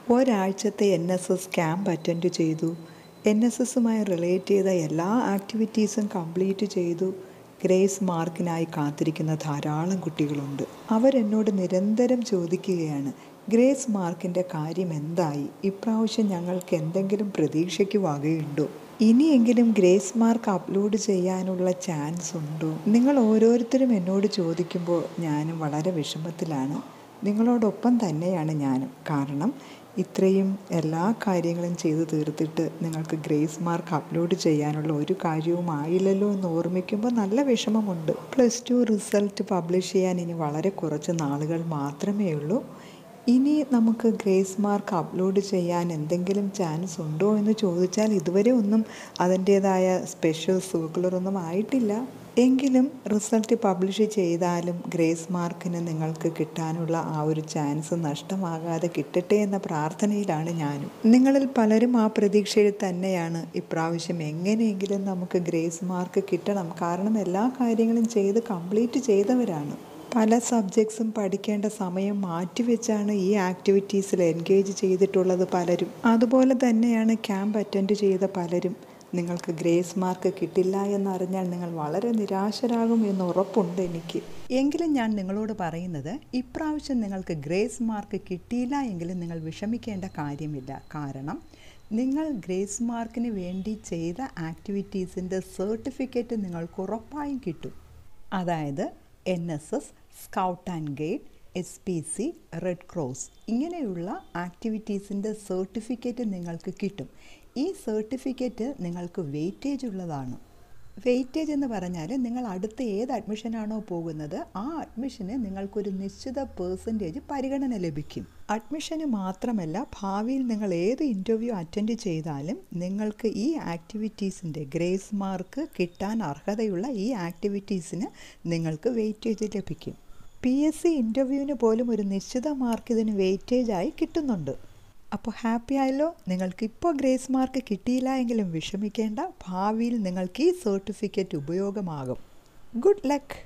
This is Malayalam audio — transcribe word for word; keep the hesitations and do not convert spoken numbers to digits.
ഒരാഴ്ചത്തെ N S S camp attend ചെയ്തു. എൻ എസ് എസുമായി റിലേറ്റ് ചെയ്ത എല്ലാ ആക്ടിവിറ്റീസും കംപ്ലീറ്റ് ചെയ്തു. ഗ്രേസ് മാർക്കിനായി കാത്തിരിക്കുന്ന ധാരാളം കുട്ടികളുണ്ട്. അവരെന്നോട് നിരന്തരം ചോദിക്കുകയാണ്, ഗ്രേസ് മാർക്കിൻ്റെ കാര്യം എന്തായി? ഇപ്രാവശ്യം ഞങ്ങൾക്ക് എന്തെങ്കിലും പ്രതീക്ഷയ്ക്ക് വകയുണ്ടോ? ഇനിയെങ്കിലും ഗ്രേസ് മാർക്ക് അപ്ലോഡ് ചെയ്യാനുള്ള ചാൻസ് ഉണ്ടോ? നിങ്ങൾ ഓരോരുത്തരും എന്നോട് ചോദിക്കുമ്പോൾ ഞാനും വളരെ വിഷമത്തിലാണ്. നിങ്ങളോടൊപ്പം തന്നെയാണ് ഞാനും. കാരണം ഇത്രയും എല്ലാ കാര്യങ്ങളും ചെയ്തു തീർത്തിട്ട് നിങ്ങൾക്ക് ഗ്രേസ് മാർക്ക് അപ്ലോഡ് ചെയ്യാനുള്ള ഒരു കാര്യവും ആയില്ലല്ലോ എന്ന് ഓർമ്മിക്കുമ്പോൾ നല്ല വിഷമമുണ്ട്. പ്ലസ് ടു റിസൾട്ട് പബ്ലിഷ് ചെയ്യാൻ ഇനി വളരെ കുറച്ച് നാളുകൾ മാത്രമേ ഉള്ളൂ. ഇനി നമുക്ക് ഗ്രേസ് മാർക്ക് അപ്ലോഡ് ചെയ്യാൻ എന്തെങ്കിലും ചാൻസ് ഉണ്ടോ എന്ന് ചോദിച്ചാൽ ഇതുവരെ ഒന്നും അതിൻ്റേതായ സ്പെഷ്യൽ സർക്കുലറൊന്നും ആയിട്ടില്ല. എങ്കിലും റിസൾട്ട് പബ്ലിഷ് ചെയ്താലും ഗ്രേസ് മാർക്കിന് നിങ്ങൾക്ക് കിട്ടാനുള്ള ആ ഒരു ചാൻസ് നഷ്ടമാകാതെ കിട്ടട്ടെ എന്ന പ്രാർത്ഥനയിലാണ് ഞാനും. നിങ്ങളിൽ പലരും ആ പ്രതീക്ഷയിൽ തന്നെയാണ്. ഇപ്രാവശ്യം എങ്ങനെയെങ്കിലും നമുക്ക് ഗ്രേസ് മാർക്ക് കിട്ടണം. കാരണം എല്ലാ കാര്യങ്ങളും ചെയ്ത് കംപ്ലീറ്റ് ചെയ്തവരാണ്. പല സബ്ജക്ട്സും പഠിക്കേണ്ട സമയം മാറ്റിവെച്ചാണ് ഈ ആക്ടിവിറ്റീസിൽ എൻഗേജ് ചെയ്തിട്ടുള്ളത് പലരും. അതുപോലെ തന്നെയാണ് ക്യാമ്പ് അറ്റൻഡ് ചെയ്ത പലരും. നിങ്ങൾക്ക് ഗ്രേസ് മാർക്ക് കിട്ടില്ല എന്നറിഞ്ഞാൽ നിങ്ങൾ വളരെ നിരാശരാകും എന്ന് ഉറപ്പുണ്ട് എനിക്ക്. എങ്കിലും ഞാൻ നിങ്ങളോട് പറയുന്നത്, ഇപ്രാവശ്യം നിങ്ങൾക്ക് ഗ്രേസ് മാർക്ക് കിട്ടിയില്ല എങ്കിലും നിങ്ങൾ വിഷമിക്കേണ്ട കാര്യമില്ല. കാരണം നിങ്ങൾ ഗ്രേസ് മാർക്കിന് വേണ്ടി ചെയ്ത ആക്ടിവിറ്റീസിൻ്റെ സർട്ടിഫിക്കറ്റ് നിങ്ങൾക്ക് ഉറപ്പായും കിട്ടും. അതായത് N S S, scout and guide, S P C, red cross ഇങ്ങനെയുള്ള ആക്ടിവിറ്റീസിൻ്റെ സർട്ടിഫിക്കറ്റ് നിങ്ങൾക്ക് കിട്ടും. ഈ സർട്ടിഫിക്കറ്റ് നിങ്ങൾക്ക് വെയിറ്റേജ് ഉള്ളതാണ്. വെയിറ്റേജ് എന്ന് പറഞ്ഞാൽ നിങ്ങൾ അടുത്ത ഏത് അഡ്മിഷനാണോ പോകുന്നത് ആ അഡ്മിഷന് നിങ്ങൾക്കൊരു നിശ്ചിത പേഴ്സൻറ്റേജ് പരിഗണന ലഭിക്കും. അഡ്മിഷന് മാത്രമല്ല, ഭാവിയിൽ നിങ്ങൾ ഏത് ഇൻ്റർവ്യൂ അറ്റൻഡ് ചെയ്താലും നിങ്ങൾക്ക് ഈ ആക്ടിവിറ്റീസിൻ്റെ ഗ്രേസ് മാർക്ക് കിട്ടാൻ അർഹതയുള്ള ഈ ആക്ടിവിറ്റീസിന് നിങ്ങൾക്ക് വെയിറ്റേജ് ലഭിക്കും. പി എസ് സി ഇൻ്റർവ്യൂവിന് പോലും ഒരു നിശ്ചിത മാർക്ക് ഇതിന് വെയിറ്റേജായി കിട്ടുന്നുണ്ട്. അപ്പോൾ ഹാപ്പി ആയല്ലോ. നിങ്ങൾക്കിപ്പോൾ ഗ്രേസ് മാർക്ക് കിട്ടിയില്ല എങ്കിലും വിഷമിക്കേണ്ട. ഭാവിയിൽ നിങ്ങൾക്ക് ഈ സർട്ടിഫിക്കറ്റ് ഉപയോഗമാകും. Good luck.